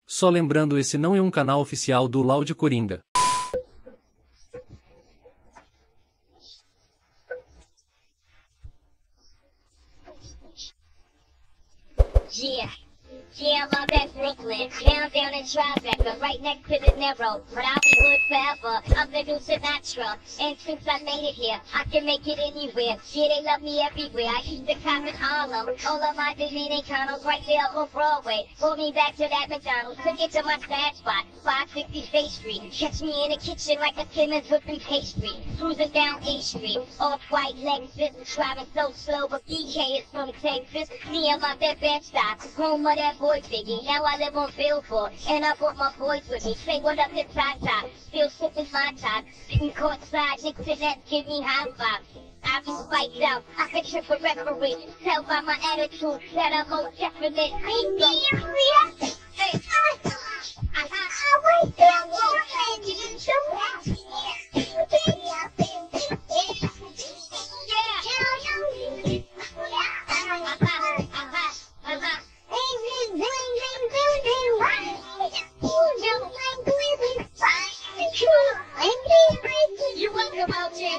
Só lembrando, esse não é um canal oficial do Loud Coringa. Yeah, I'm at Brooklyn, down in Tribeca, right next to the Narrow, but I'll be hood forever, I'm the new Sinatra, and since I made it here, I can make it anywhere, yeah, they love me everywhere, I keep the cop in Harlem, all of my Dominicanos right there on Broadway, pull me back to that McDonald's, to get to my sad spot, 560 State Street, catch me in the kitchen like a Simmons whipping pastry, cruising down A Street, off-white Lexus, driving so slow, but BK is from Texas, me and my Bed-Stuy, home of that boy Biggie, now I live on Billboard, and I brought my boys with me, say what up to Tata, still sipping my top, sitting courtside, Knicks and Nets give me high five. I be spiked out, I could trip a referee, tell by my attitude that I'm most definitely. Hey, you welcome out here.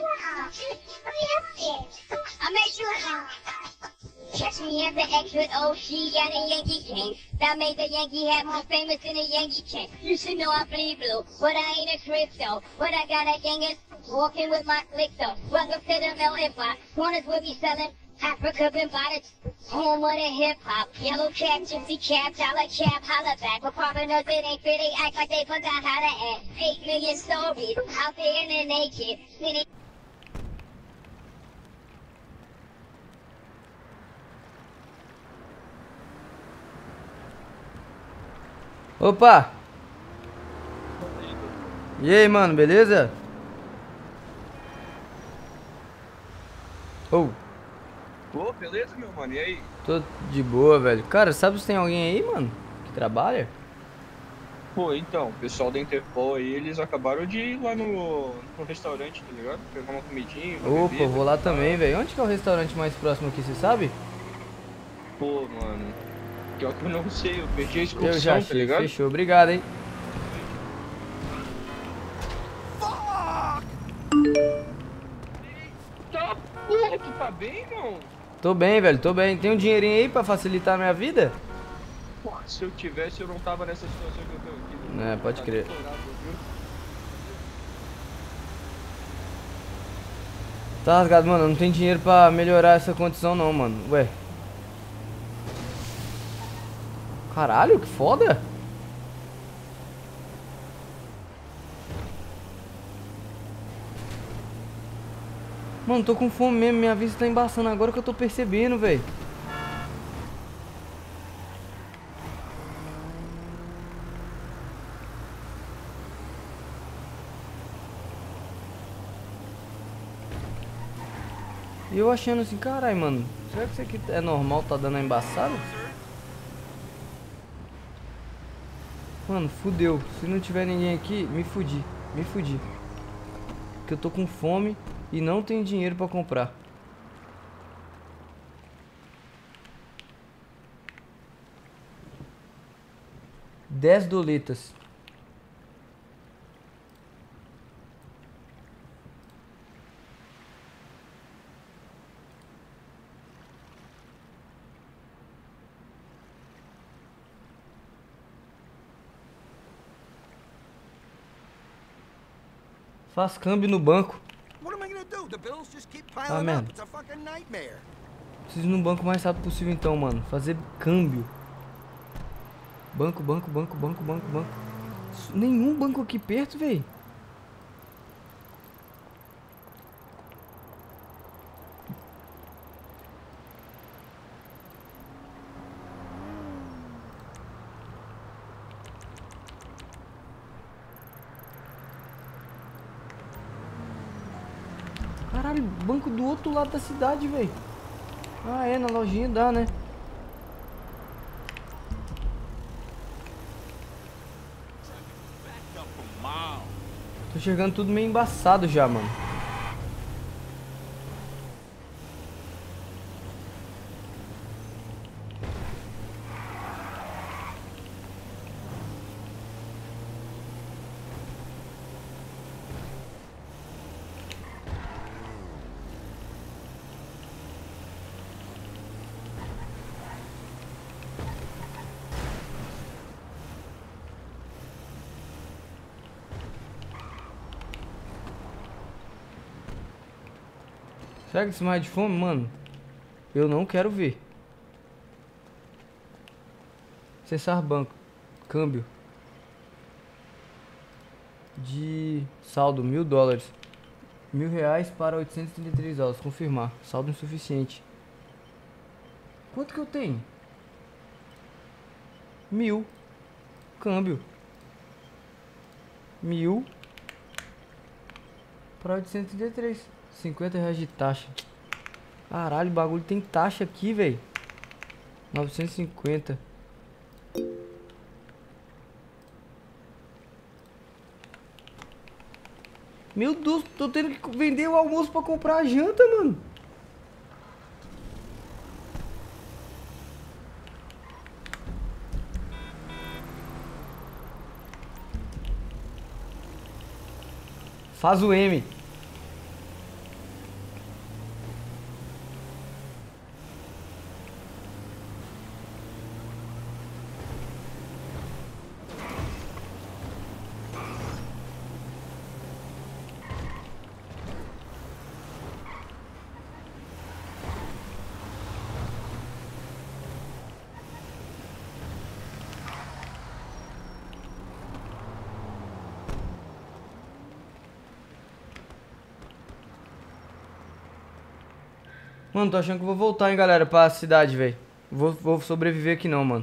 I made sure. Catch me at the X with OC at a Yankee game. That made the Yankee hat more famous than a Yankee chain. You should know I bleed blue, but I ain't a crypto. But I got a gang of walking with my click though. Welcome to the melting pot. Corners will be selling. Africa been bought home of the hip-hop. Yellow cap, gypsy cap, dollar cap, holla back. But foreigners, it ain't fair, they act like they forgot how to act. 8 million stories out there in the naked city. Opa! E aí, mano, beleza? Ô, beleza, meu mano, e aí? Tô de boa, velho. Cara, sabe se tem alguém aí, mano, que trabalha? Pô, então, o pessoal da Interpol aí, eles acabaram de ir lá no restaurante, tá ligado? Pegar uma comidinha, uma Opa, bebida, vou lá tá? também, velho. Onde que é o restaurante mais próximo aqui, você sabe? Pô, mano, pior que eu não sei, eu perdi a Eu já excursão, tá achei, ligado? fechou. Obrigado, hein? Tá, porra, tu tá bem, irmão? Tô bem, velho, tô bem. Tem um dinheirinho aí pra facilitar a minha vida? Porra, se eu tivesse, eu não tava nessa situação que eu tô aqui. É, pode Tá crer. deplorado, viu? Tá rasgado, mano. Não tem dinheiro pra melhorar essa condição, não, mano. Ué. Caralho, que foda. Mano, tô com fome mesmo. Minha vista tá embaçando agora que eu tô percebendo, velho. E eu achando assim, carai, mano, será que isso aqui é normal, tá dando a embaçada? Mano, fudeu. Se não tiver ninguém aqui, me fudi. Me fudi. Porque eu tô com fome e não tenho dinheiro pra comprar. $10. Faz câmbio no banco. Ah, merda. Preciso ir no banco o mais rápido possível então, mano. Fazer câmbio. Banco. Nenhum banco aqui perto, velho. Caralho, banco do outro lado da cidade, velho. Ah, é, na lojinha dá, né? Tô chegando tudo meio embaçado já, mano. Será que esse mais de fome, mano? Eu não quero ver. Acessar banco. Câmbio. De saldo, $1000. R$ 1.000 para $833. Confirmar. Saldo insuficiente. Quanto que eu tenho? 1.000. Câmbio. 1.000 para 833. R$ 50 de taxa. Caralho, o bagulho tem taxa aqui, velho. 950. Meu Deus, tô tendo que vender o almoço pra comprar a janta, mano. Faz o M. Mano, tô achando que eu vou voltar, hein, galera, pra cidade, velho. Vou sobreviver aqui não, mano.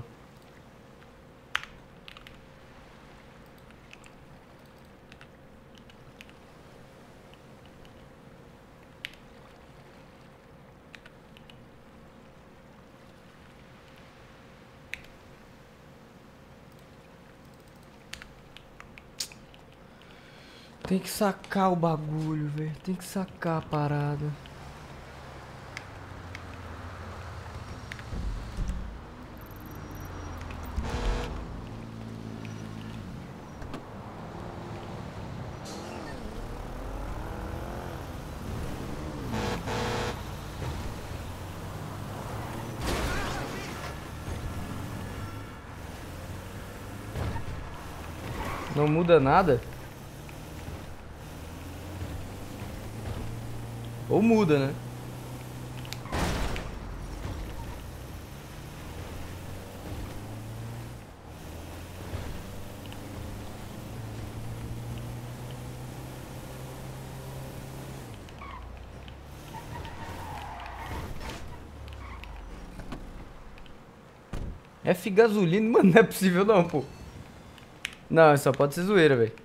Tem que sacar o bagulho, velho. Tem que sacar a parada. Não muda nada? Ou muda, né? F gasolina, mano, não é possível não, pô. Não, só pode ser zoeira, velho.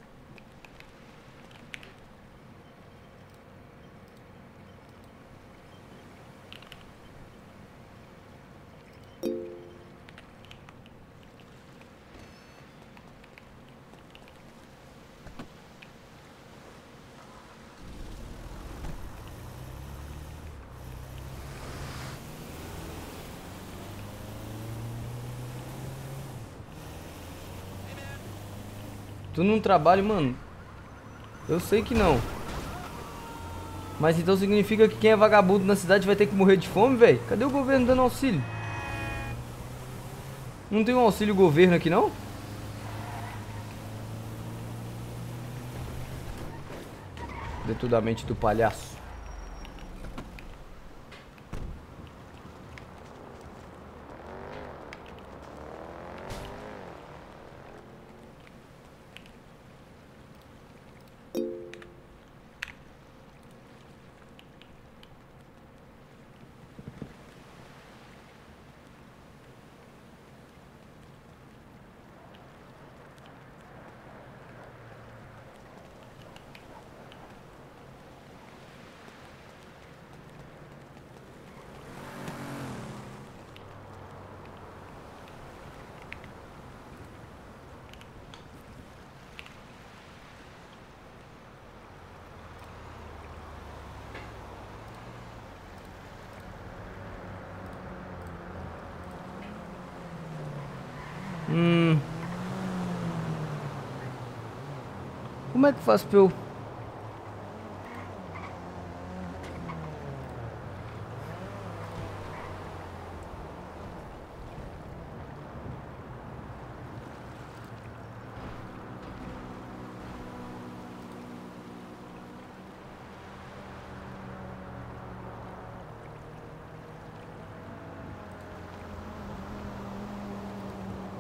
Tu não trabalha, mano? Eu sei que não. Mas então significa que quem é vagabundo na cidade vai ter que morrer de fome, velho? Cadê o governo dando auxílio? Não tem um auxílio governo aqui, não? Dentro da mente do palhaço. Como é que faz pra eu...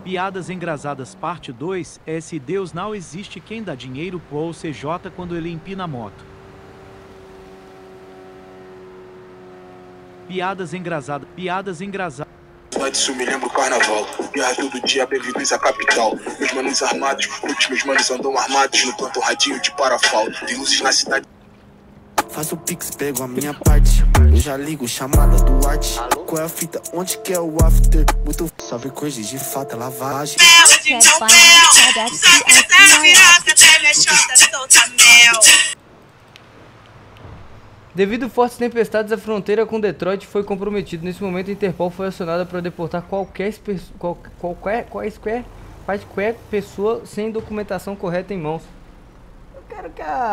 Piadas engraçadas parte 2 é se Deus não existe, quem dá dinheiro pro CJ quando ele empina a moto. Piadas engraçadas. Mas isso me lembra o carnaval. Guerra todo dia, bem-vindos à capital. Meus manos armados, muitos meus manos andam armados no plantão radinho de parafal. Tem luzes na cidade. Faço o pix, pego a minha parte. Eu já ligo, chamada do arte. Qual é a fita? Onde que é o after? Muito salve coisas de fato, lavagem. Devido fortes tempestades, a fronteira com Detroit foi comprometida. Nesse momento, a Interpol foi acionada para deportar qualquer pessoa sem documentação correta em mãos. Eu quero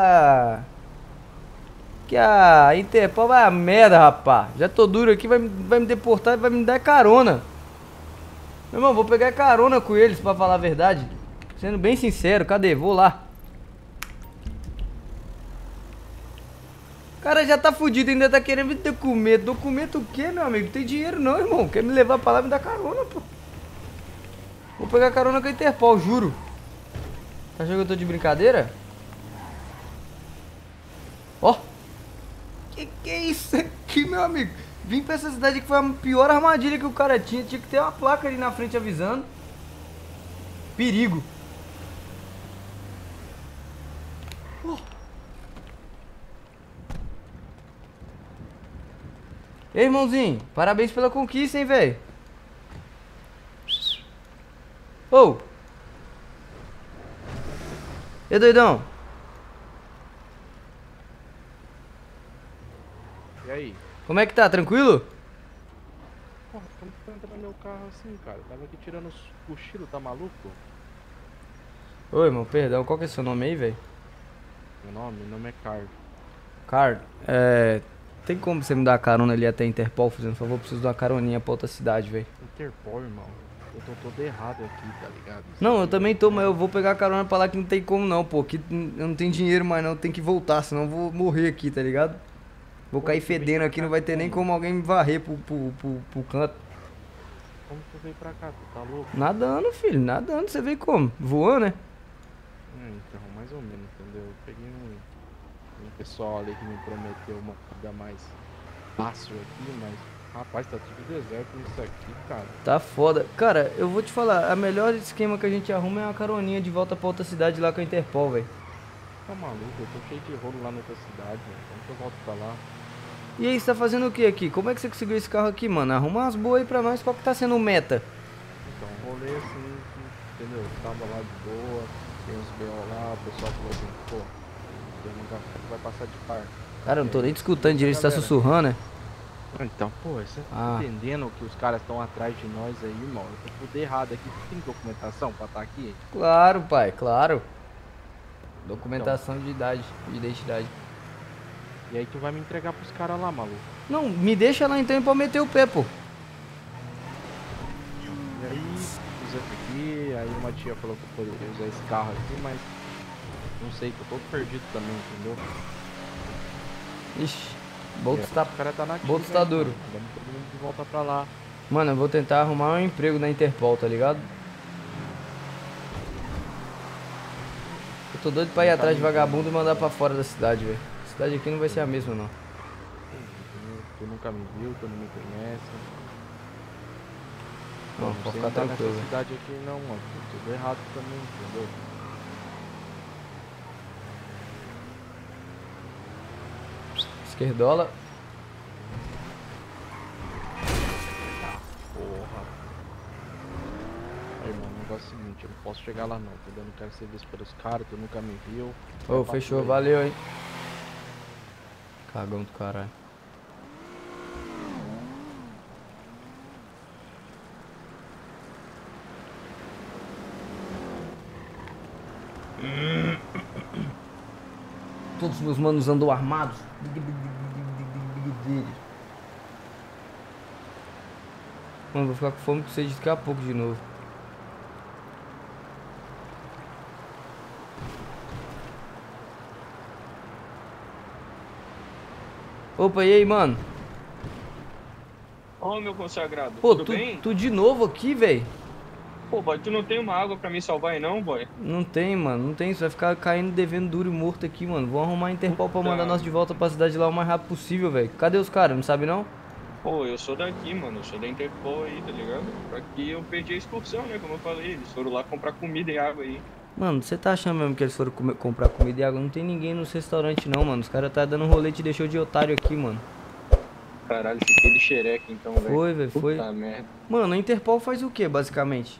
que a Interpol vai a merda, rapá. Já tô duro aqui, vai me deportar e vai me dar carona. Meu irmão, vou pegar carona com eles, pra falar a verdade. Sendo bem sincero, cadê? Vou lá. O cara já tá fudido, ainda tá querendo me documento. Documento o quê, meu amigo? Não tem dinheiro não, irmão. Quer me levar pra lá e me dar carona, pô. Vou pegar carona com a Interpol, juro. Tá achando que eu tô de brincadeira? Ó. Que é isso aqui, meu amigo? Vim pra essa cidade que foi a pior armadilha que o cara tinha. Tinha que ter uma placa ali na frente avisando. Perigo. Ei, irmãozinho, parabéns pela conquista, hein, velho. Ô! E doidão? E aí? Como é que tá? Tranquilo? Porra, como que tá entrando no meu carro assim, cara? Tava aqui tirando os cochilos, tá maluco? Ô, irmão, perdão, qual que é seu nome aí, velho? Meu nome é Card. Card, tem como você me dar a carona ali até a Interpol, fazendo favor? Eu preciso de uma caroninha pra outra cidade, velho. Interpol, irmão. Eu tô todo errado aqui, tá ligado? Não, eu também tô, mas eu vou pegar a carona pra lá que não tem como não, pô. Que eu não tenho dinheiro mais não, tem que voltar, senão eu vou morrer aqui, tá ligado? Vou cair fedendo aqui, não vai ter nem como alguém me varrer pro canto. Como tu veio pra cá? Tu tá louco? Nadando, filho, nadando. Você veio como? Voando, né? Então, mais ou menos, entendeu? Eu peguei um pessoal ali que me prometeu uma vida mais fácil aqui, mas rapaz, tá tudo deserto isso aqui, cara. Tá foda. Cara, eu vou te falar, a melhor esquema que a gente arruma é uma caroninha de volta pra outra cidade lá com a Interpol, velho. Tá maluco? Eu tô cheio de rolo lá na outra cidade, velho. Como que eu volto pra lá? E aí, você tá fazendo o que aqui? Como é que você conseguiu esse carro aqui, mano? Arruma umas boas aí pra nós, qual que tá sendo o meta? Então, rolê assim, entendeu? Eu tava lá de boa, tem uns B.O. lá, o pessoal falou assim, pô, tem um lugar que vai passar de par. Cara, eu não tô nem te escutando direito, você tá sussurrando, né? Então, pô, você tá entendendo que os caras estão atrás de nós aí, irmão? Eu tô tudo errado aqui. Tem documentação pra estar aqui? Claro, pai, claro. Documentação de idade, de identidade. E aí tu vai me entregar pros caras lá, maluco? Não, me deixa lá então pra meter o pé, pô. E aí, usa aqui, aí uma tia falou que eu poderia usar esse carro aqui, mas não sei, tô todo perdido também, entendeu? Ixi, Boltz tá, o cara tá na Boltz tá duro. Vamos todo mundo de volta pra lá. Mano, eu vou tentar arrumar um emprego na Interpol, tá ligado? Eu tô doido pra ir atrás de vagabundo e mandar pra fora da cidade, velho. A cidade aqui não vai ser a mesma, não. Tu nunca me viu, tu não me conhece. Não, pode ficar tranquilo. Nessa cidade aqui não, mano. Tudo errado também, entendeu? Esquerdola. Porra. Aí, mano, o negócio é o seguinte, eu não posso chegar lá não, entendeu? Eu não quero ser visto pelos caras, tu nunca me viu. Ô, fechou, valeu, hein. Cagão do caralho. Todos os meus manos andam armados. Mano, vou ficar com fome com sede daqui a pouco de novo. Opa, e aí, mano? Ô, meu consagrado, Pô, tudo bem? tu de novo aqui, velho? Pô, boy, tu não tem uma água pra me salvar aí não, boy? Não tem, mano, não tem. Você vai ficar caindo, devendo duro e morto aqui, mano. Vou arrumar a Interpol pra mandar nós de volta pra cidade lá o mais rápido possível, velho. Cadê os caras? Não sabe não? Pô, eu sou daqui, mano. Eu sou da Interpol aí, tá ligado? Aqui eu perdi a excursão, né? Como eu falei. Eles foram lá comprar comida e água aí. Mano, você tá achando mesmo que eles foram comprar comida e água? Não tem ninguém nos restaurantes não, mano. Os caras tá dando rolê e te deixou de otário aqui, mano. Caralho, fiquei de xereque então, velho. Foi, velho, foi. Puta merda. Mano, a Interpol faz o que, basicamente?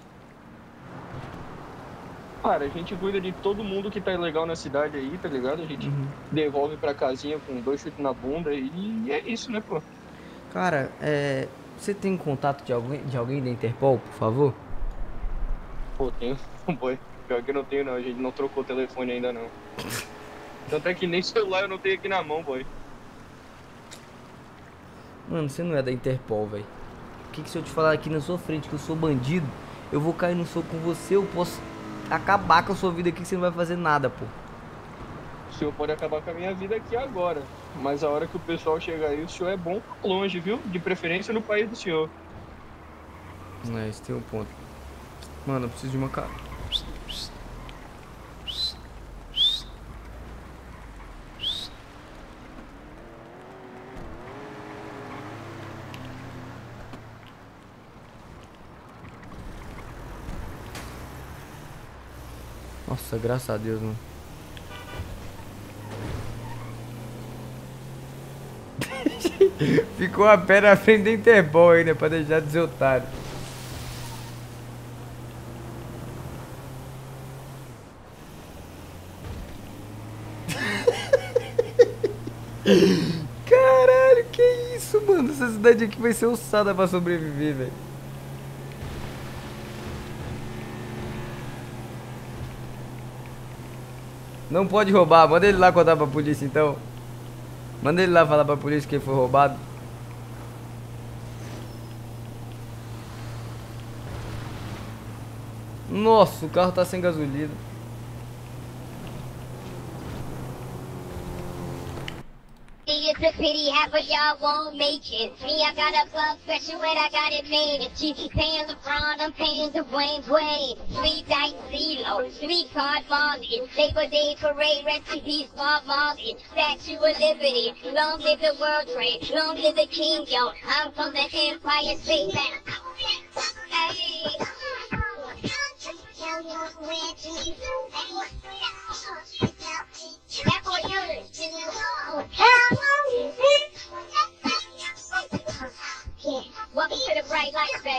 Cara, a gente cuida de todo mundo que tá ilegal na cidade aí, tá ligado? A gente devolve pra casinha com 2 chutes na bunda e é isso, né, pô? Cara, você tem contato de alguém da Interpol, por favor? Pô, tenho, boy. Pior que eu não tenho não, a gente não trocou o telefone ainda não. Tanto é que nem celular eu não tenho aqui na mão, boy. Mano, você não é da Interpol, velho. O que se eu te falar aqui na sua frente que eu sou bandido, eu vou cair no soco com você, eu posso acabar com a sua vida aqui que você não vai fazer nada, pô. O senhor pode acabar com a minha vida aqui agora, mas a hora que o pessoal chegar aí, o senhor é bom longe, viu? De preferência no país do senhor. Esse tem um ponto. Mano, eu preciso de uma cara. Nossa, graças a Deus, mano. Ficou a pé na frente da Interpol ainda, pra deixar de ser otário. Caralho, que isso, mano? Essa cidade aqui vai ser ossada pra sobreviver, velho. Não pode roubar, manda ele lá contar pra polícia então. Manda ele lá falar pra polícia que ele foi roubado. Nossa, o carro tá sem gasolina. It's a pity half of y'all won't make it. Me, I got a blood special and I got it made. If GT paying LeBron, I'm paying Dwayne Wade. 3 dice CeeLo, 3 card Marley. Labor Day parade, rest in peace, Bob Marley. Statue of Liberty, long live the World Trade, long live the King, yo. I'm from the Empire State Bank. Hey. That boy welcome to the bright light, babe.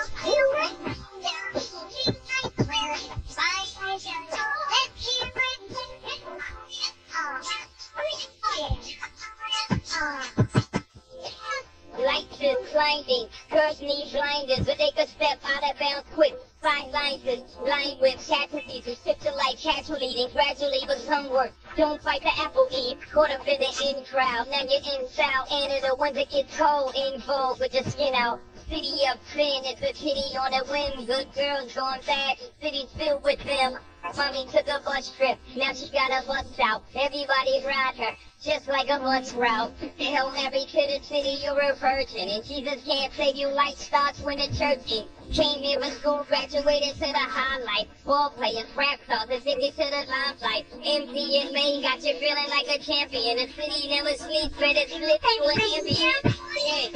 Lights is blinding, girls need blinders, but they could step out of bounds quick. Sidelines, blind with casualties who sip to life casually, then gradually become worse. Don't fight the apple eve, caught up in the in crowd. Now you're in style, and are the ones that get cold, involved with your skin out. City of sin, it's a pity on a whim. Good girls gone bad, city's filled with them. Mommy took a bus trip, now she got a bus out. Everybody ride her, just like a bus route. Hail Mary to the city, you're a virgin. And Jesus can't save you, life starts when the church ends. Came here from school, graduated to the highlight. Ball players, rap stars, addicted to the limelight. Empty and May got you feeling like a champion. The city never sleeps, better slip you an ambient. Yeah.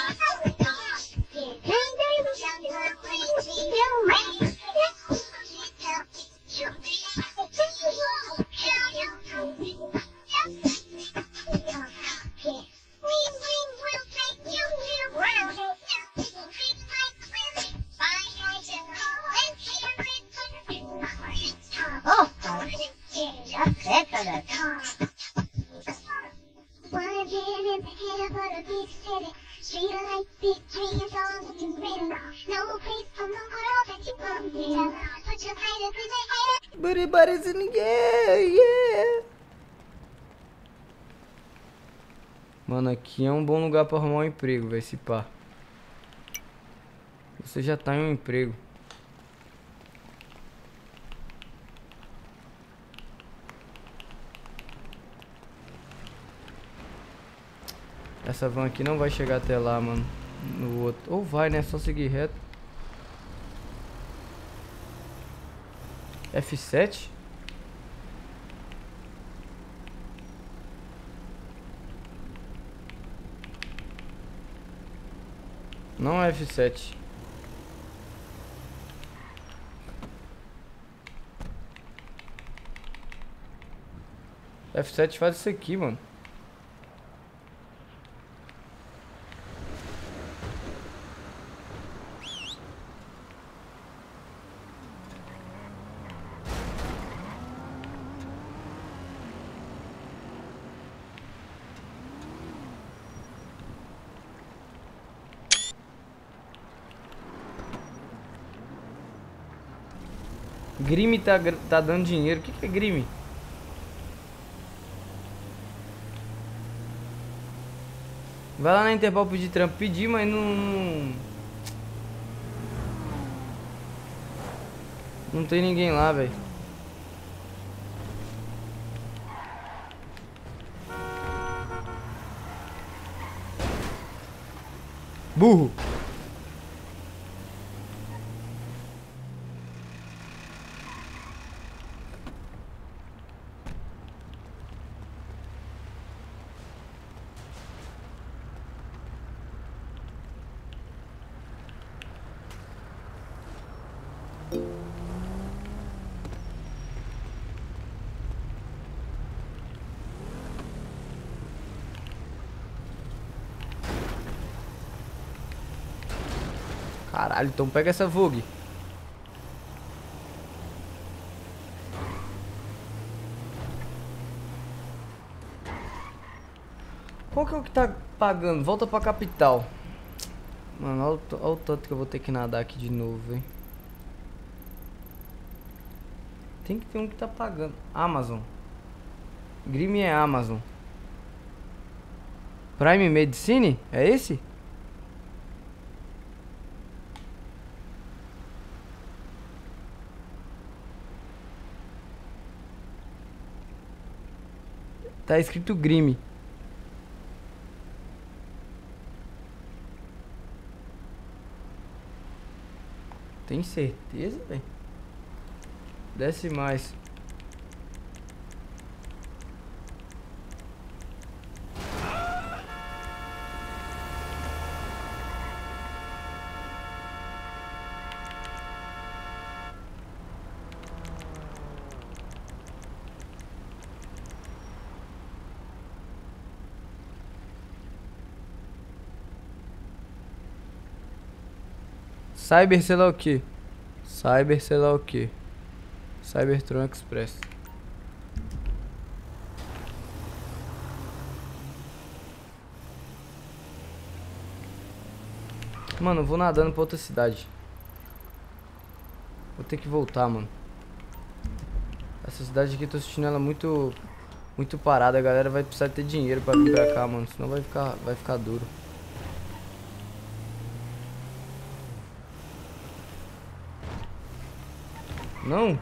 Everybody's in the yeah. Mano, aqui é um bom lugar pra arrumar um emprego, vai se pá. Você já tá em um emprego. Essa van aqui não vai chegar até lá, mano. No outro. Ou vai, né? Só seguir reto. F7? Não é F7. F7 faz isso aqui, mano. Grime tá dando dinheiro. O que é Grime? Vai lá na Interpol pedir trampo. Pedir, mas não tem ninguém lá, velho. Burro. Caralho, então pega essa Vogue. Qual que é o que tá pagando? Volta pra capital. Mano, olha o tanto que eu vou ter que nadar aqui de novo, hein. Tem que ter um que tá pagando. Amazon. Grime é Amazon. Prime Medicine? É esse? Tá escrito Grime. Tem certeza, velho? Desce mais. Cyber sei lá o que. Cyber sei lá o que. Cybertron Express. Mano, eu vou nadando pra outra cidade. Vou ter que voltar, mano. Essa cidade aqui, eu tô assistindo ela muito parada. A galera vai precisar ter dinheiro pra vir pra cá, mano. Senão vai ficar duro. Não.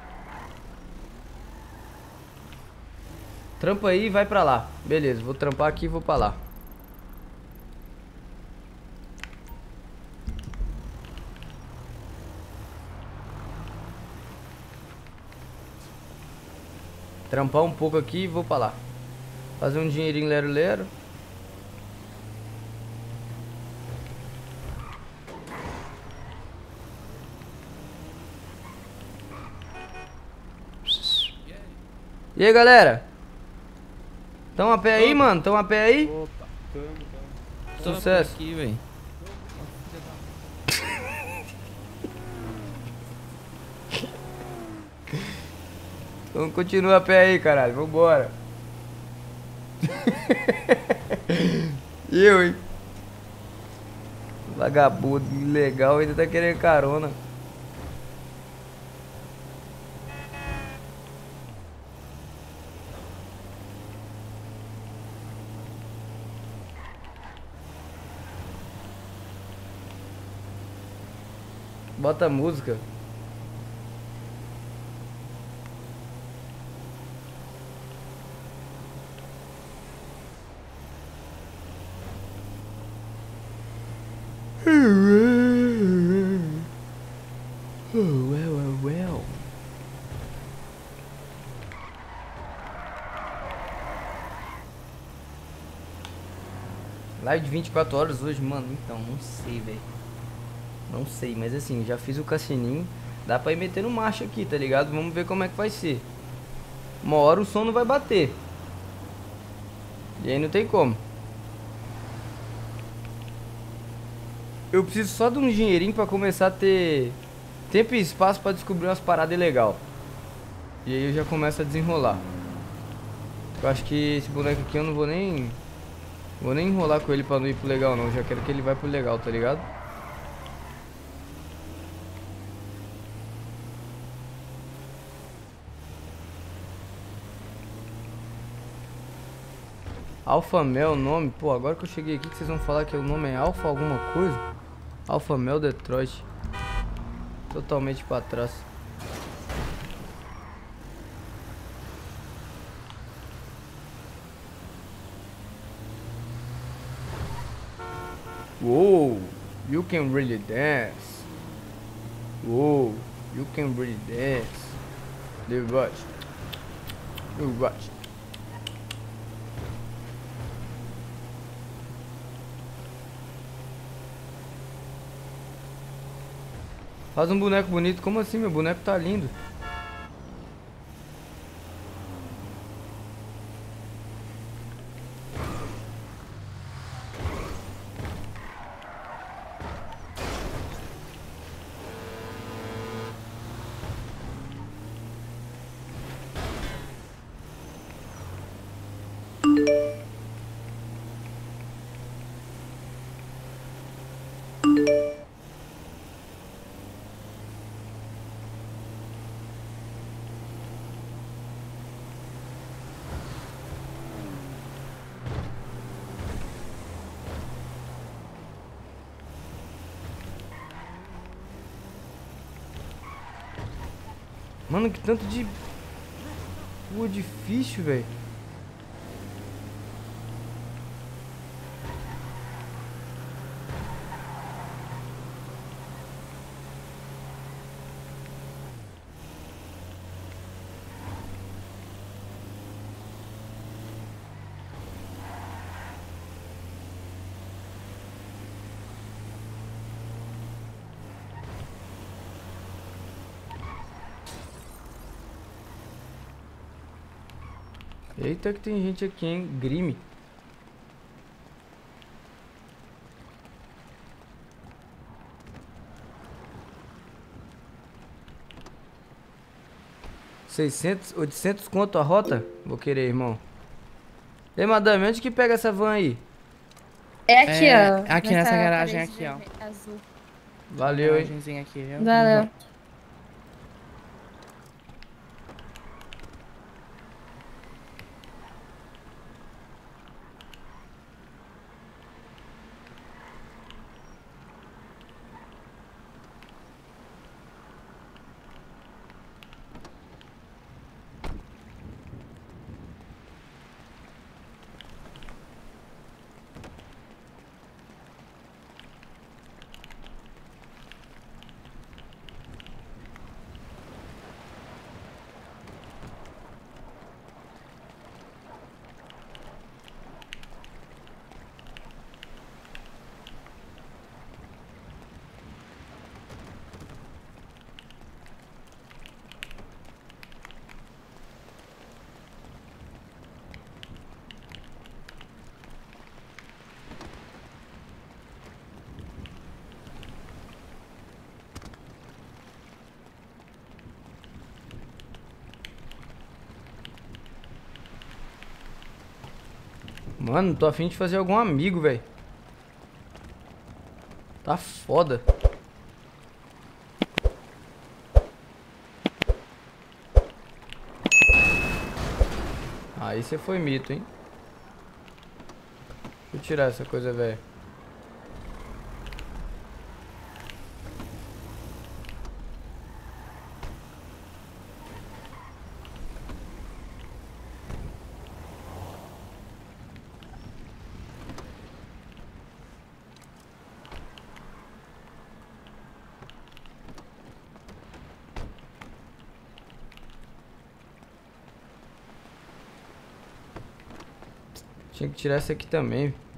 Trampa aí e vai pra lá. Beleza, vou trampar aqui e vou pra lá. Trampar um pouco aqui e vou pra lá. Fazer um dinheirinho lero-lero. E aí, galera? Tão a pé aí, mano? Tão a pé aí? Opa, tamo. Sucesso. Aqui, velho. Então continua a pé aí, caralho. Vambora. E eu, hein? Vagabundo, legal, ainda tá querendo carona. Bota a música. Live de 24 horas hoje, mano. Então, não sei, velho. Não sei, mas assim, já fiz o cassininho. Dá pra ir metendo marcha aqui, tá ligado? Vamos ver como é que vai ser. Uma hora o som não vai bater. E aí não tem como. Eu preciso só de um dinheirinho pra começar a ter tempo e espaço pra descobrir umas paradas legais. E aí eu já começo a desenrolar. Eu acho que esse boneco aqui eu não vou nem enrolar com ele pra não ir pro legal não. Eu já quero que ele vá pro legal, tá ligado? Alpha Mel, o nome. Pô, agora que eu cheguei aqui que vocês vão falar que o nome é Alpha alguma coisa. Alpha Mel Detroit. Totalmente pra trás. Whoa, you can really dance. Whoa, you can really dance. The rush. The rush. Faz um boneco bonito. Como assim? Meu boneco tá lindo. Mano, que tanto de rua difícil, velho. Eita que tem gente aqui, hein? Grime. $600, $800 conto a rota? Vou querer, irmão. Ei, madame, onde que pega essa van aí? É aqui, ó. Aqui nessa garagem aqui, ó. Azul. Valeu, hein? Garagenzinha aqui, viu? Valeu. Mano, tô afim de fazer algum amigo, velho. Tá foda. Aí você foi mito, hein? Deixa eu tirar essa coisa, velho. Tinha que tirar essa aqui também.